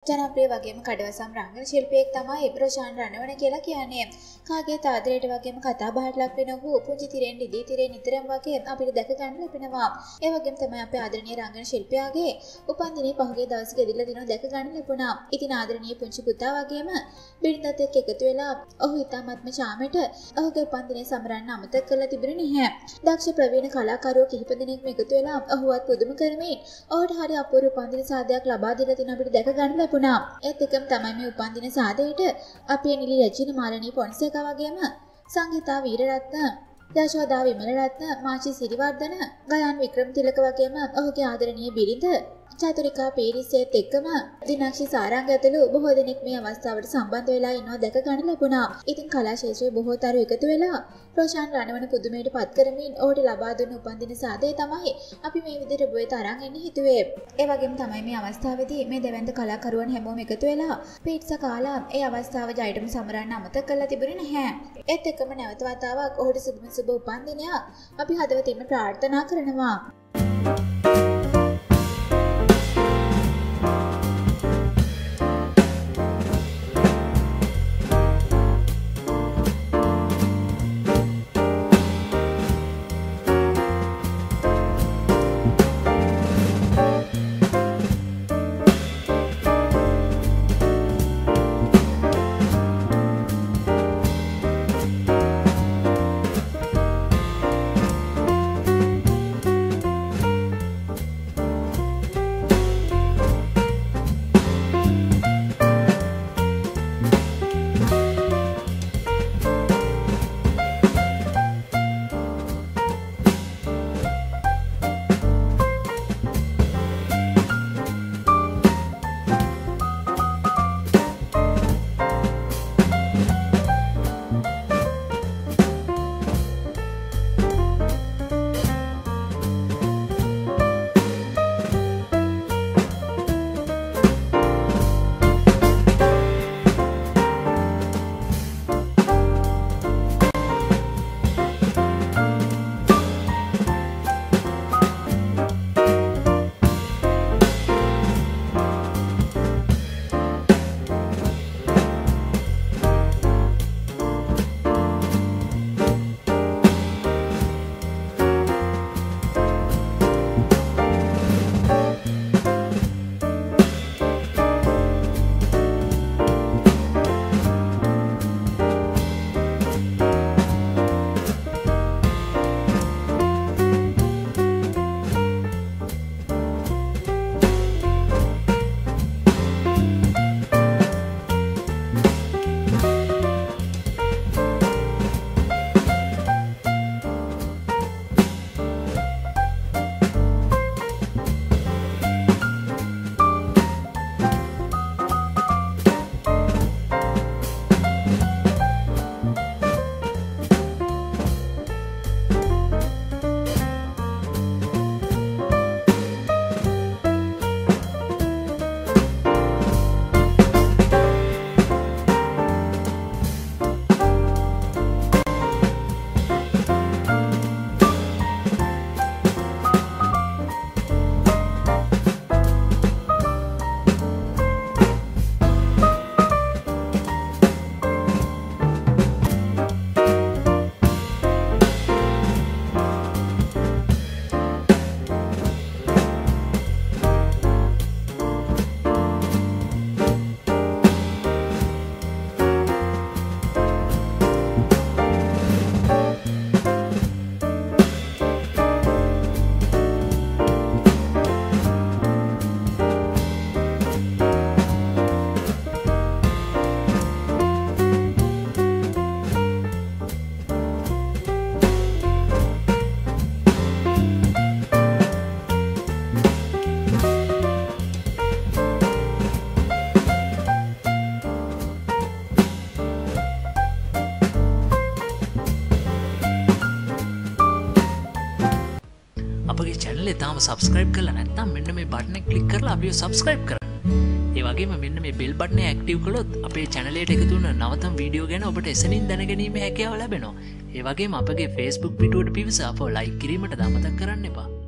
ජනප්‍රිය වගේම කඩවසම් රංගන ශිල්පියෙක් තමයි රොෂාන් රණවණ කියලා කියන්නේ. කාගේ ආදරයට වගේම කතා බහට ලක් වෙන ඔහු පුංචි තිරෙන් දිදී තිරෙන් නිතරම වගේ අපිට දැක ගන්න ලැබෙනවා. ඒ වගේම තමයි අපේ ආදරණීය රංගන ශිල්පියාගේ උපන්දිනේ පහුගිය දවසේ ගෙදිලා දිනව දැක ගන්න ලැබුණා. ඉතින් ආදරණීය පුංචි පුතා වගේම බිරිඳත් එක්ක එකතු වෙලා ඔහු ඉතාමත්ම චාමෙට ඔහුගේ උපන්දිනේ සමරන්න අමතක කරලා තිබුණේ නැහැ. දක්ෂ ප්‍රවීණ කලාකරුවෝ කිහිප දෙනෙක්ම එකතු වෙලා ඔහුවත් පුදුම කරමින් ඔහුට හරි අපූර්ව උපන්දින සාදයක් ලබා දීලා තින අපිට දැක ගන්න ලැබුණා. ඒත් එකම තමයි මේ උපන්දින සාදයට අපේ නිලි රජින මාලනී පොන්සේකා වගේම සංගීතා වීරරත්න, යශෝදා විමලරත්න, මාචි සිරිවර්ධන, ගයාන් වික්‍රමතිලක වගේම ඔහුගේ ආදරණීය බිරිඳ චතුරිකා පීරිසේත් එක්කම දිනක්ෂි සාරංග ඇතුළු බොහෝ දෙනෙක් මේ අවස්ථාවට සම්බන්ධ වෙලා ඉන්නවා දැක ගන්න ලැබුණා. ඉතින් කලා ශාස්ත්‍රයේ බොහෝ තරු එකතු වෙලා රොෂාන් රණවණ පුදුමයට පත් කරමින් ඔහුට ලබා දුන්න උපන්දින සාදය තමයි අපි මේ විදිහට ඔබට අරන් එන්න හිතුවේ. ඒ වගේම තමයි මේ අවස්ථාවේදී මේ දෙවැන්ත කලාකරුවන් හැමෝම එකතු වෙලා පීට්සා කාලා ඒ අවස්ථාව ජයටම සමරන්න අමතක කරලා තිබුණේ නැහැ. ඒත් එක්කම නැවත වතාවක් ඔහුට සුබ උපන්දිනයක් අපි හදවතින්ම ප්‍රාර්ථනා කරනවා. තාම සබස්ක්‍රයිබ් කරලා නැත්නම් මෙන්න මේ බටන් එක ක්ලික් කරලා අපිව සබස්ක්‍රයිබ් කරන්න. ඒ වගේම මෙන්න මේ බෙල් බටන් එක ඇක්ටිව් කළොත් අපේ channel එකට එකතු වෙන නවතම වීඩියෝ ගැන ඔබට එසනින් දැනගැනීමේ හැකියාව ලැබෙනවා. ඒ වගේම අපගේ Facebook පිටුවට පිවිස අපව like කිරීමට අමතක කරන්න එපා.